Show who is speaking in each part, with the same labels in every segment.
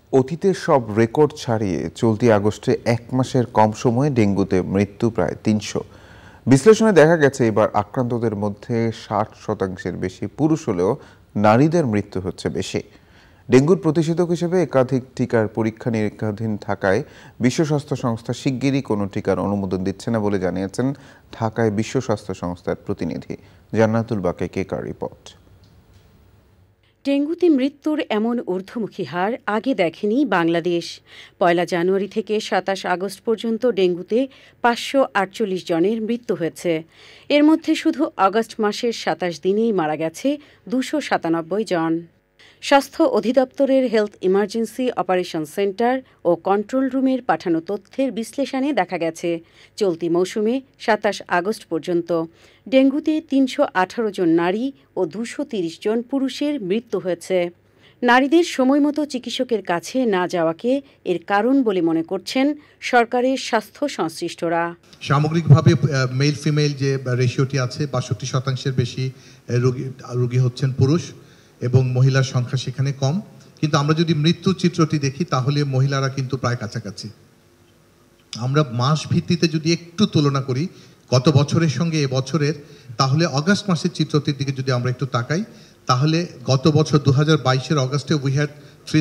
Speaker 1: অতীতের সব রেকর্ড ছাড়িয়ে চলতি আগস্টে এক মাসের কম সময়ে ডেঙ্গুতে মৃত্যু প্রায় ৩০০। বিশ্লেষণে দেখা গেছে এবার আক্রান্তদের মধ্যে ৬০% বেশি পুরুষ হলেও নারীদের মৃত্যু হচ্ছে বেশি। ডেঙ্গুর প্রতিষেধক হিসেবে একাধিক টিকার পরীক্ষা নিরীক্ষাধীন থাকায় বিশ্ব স্বাস্থ্য সংস্থা শিগগিরই কোনো টিকার অনুমোদন দিচ্ছে না বলে জানিয়েছেন ঢাকায় বিশ্ব স্বাস্থ্য সংস্থার প্রতিনিধি। জান্নাতুল বাকে কেকার রিপোর্ট।
Speaker 2: ডেঙ্গুতে মৃত্যুর এমন ঊর্ধ্বমুখী হার আগে দেখেনি বাংলাদেশ। ১ জানুয়ারি থেকে ২৭ আগস্ট পর্যন্ত ডেঙ্গুতে ৫৪৮ জনের মৃত্যু হয়েছে। এর মধ্যে শুধু আগস্ট মাসের ২৭ দিনেই মারা গেছে ২৯৭ জন। স্বাস্থ্য অধিদপ্তরের হেলথ ইমার্জেন্সি অপারেশন সেন্টার ও কন্ট্রোল রুমের পাঠানো তথ্যের বিশ্লেষণে দেখা গেছে চলতি মৌসুমে ২৭ আগস্ট পর্যন্ত ডেঙ্গুতে ৩১৮ জন নারী ও ২৩০ জন পুরুষের মৃত্যু হয়েছে। নারীদের সময়মতো চিকিৎসকের কাছে না যাওয়াকে এর কারণ বলে মনে করছেন সরকারের স্বাস্থ্য সংশ্লিষ্টরা।
Speaker 3: সামগ্রিকভাবে মেল ফিমেল যে রেশিওটি আছে ৬২% বেশি রোগী হচ্ছেন পুরুষ এবং মহিলার সংখ্যা সেখানে কম। কিন্তু আমরা যদি মৃত্যু চিত্রটি দেখি তাহলে মহিলারা কিন্তু প্রায় কাছাকাছি। আমরা মাস ভিত্তিতে যদি একটু তুলনা করি গত বছরের সঙ্গে এবছরের, তাহলে অগাস্ট মাসের চিত্রটির দিকে যদি আমরা একটু তাকাই তাহলে গত বছর 2022-এর অগাস্টে we had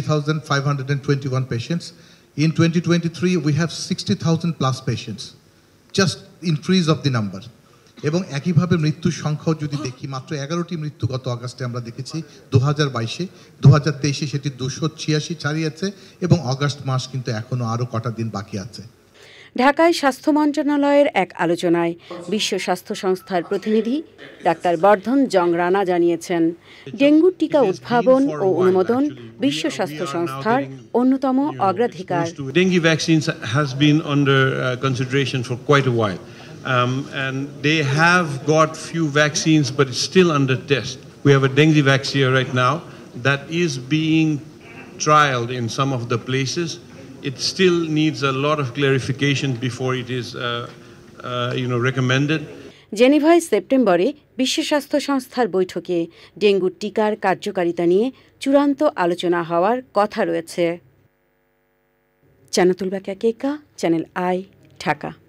Speaker 3: 3,521 patients. In 2023 we have 60,000 plus patients, just increase of the number. এবং একইভাবে মৃত্যুর সংখ্যাও যদি দেখি মাত্র 11টি মৃত্যু গত আগস্টে আমরা দেখেছি 2022-এ, 2023-এ সেটি 286 ছাড়িয়েছে এবং আগস্ট মাস কিন্তু এখনো আরও কটা দিন বাকি আছে।
Speaker 2: ঢাকায় স্বাস্থ্য মন্ত্রণালয়ের এক আলোচনায় বিশ্ব স্বাস্থ্য সংস্থার প্রতিনিধি ডাক্তার বর্ধন জং রানা জানিয়েছেন, ডেঙ্গুর টিকা উদ্ভাবন ও অনুমোদন বিশ্ব স্বাস্থ্য সংস্থার অন্যতম অগ্রাধিকার।
Speaker 4: Dengue vaccines has been under consideration for quite a while. And they have got few vaccines, but it's still under test. We have a dengue vaccine right now that is being trialed in some of the places. It still needs a lot of clarification before it is, recommended.
Speaker 2: জেনেভায় সেপ্টেম্বরে বিশ্ব স্বাস্থ্য সংস্থার বৈঠকে ডেঙ্গুর টিকার কার্যকারিতা নিয়ে চূড়ান্ত আলোচনা হওয়ার কথা রয়েছে। জান্নাতুল বাকে কেকা, চ্যানেল আই, ঢাকা।